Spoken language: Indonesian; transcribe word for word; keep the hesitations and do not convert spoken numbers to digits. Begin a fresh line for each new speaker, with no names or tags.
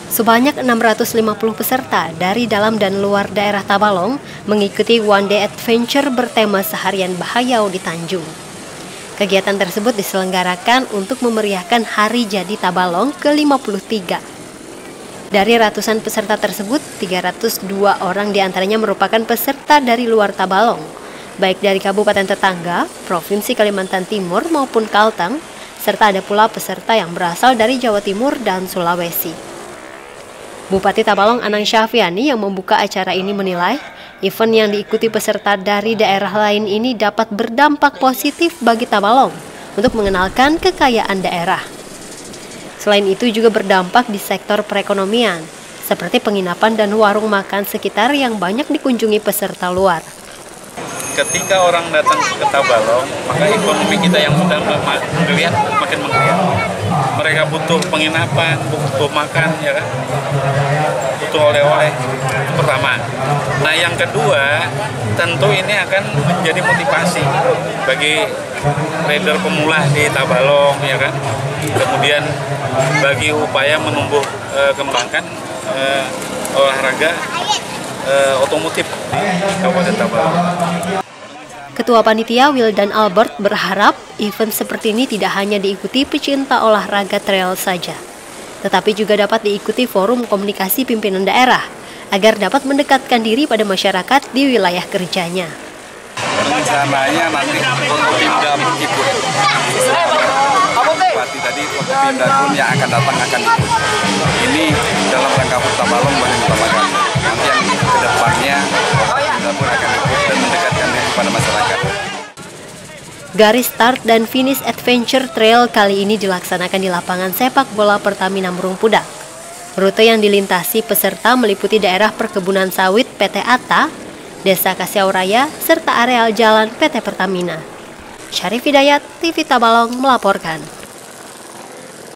Sebanyak enam ratus lima puluh peserta dari dalam dan luar daerah Tabalong mengikuti One Day Adventure bertema Seharian Bahayau di Tanjung. Kegiatan tersebut diselenggarakan untuk memeriahkan Hari Jadi Tabalong ke lima puluh tiga. Dari ratusan peserta tersebut, tiga ratus dua orang diantaranya merupakan peserta dari luar Tabalong, baik dari kabupaten tetangga, Provinsi Kalimantan Timur maupun Kalteng, serta ada pula peserta yang berasal dari Jawa Timur dan Sulawesi. Bupati Tabalong Anang Syafiani yang membuka acara ini menilai, event yang diikuti peserta dari daerah lain ini dapat berdampak positif bagi Tabalong untuk mengenalkan kekayaan daerah. Selain itu juga berdampak di sektor perekonomian, seperti penginapan dan warung makan sekitar yang banyak dikunjungi peserta luar.
Ketika orang datang ke Tabalong, maka ekonomi kita yang sudah menggeliat makin menggeliat. Mereka butuh penginapan, butuh makan, ya kan? Butuh oleh-oleh, itu pertama. Nah, yang kedua, tentu ini akan menjadi motivasi bagi rider pemula di Tabalong, ya kan? Kemudian bagi upaya menumbuh eh, kembangkan eh, olahraga eh, otomotif di Kabupaten Tabalong.
Ketua Panitia Wildan Albert berharap event seperti ini tidak hanya diikuti pecinta olahraga trail saja, tetapi juga dapat diikuti forum komunikasi pimpinan daerah agar dapat mendekatkan diri pada masyarakat di wilayah kerjanya.
Rencananya nanti Pindam ikut. Bupati tadi Pindam pun yang akan datang akan ikut. Ini dalam rangka Tabalong baru pertama kali. Nanti yang kedepannya Pindam pun akan ikut dan mendekatkan diri pada masyarakat.
Garis start dan finish Adventure Trail kali ini dilaksanakan di lapangan sepak bola Pertamina Murung Pudak. Rute yang dilintasi peserta meliputi daerah perkebunan sawit P T Atta, Desa Kasiau Raya, serta areal jalan P T Pertamina. Syarif Hidayat, T V Tabalong melaporkan.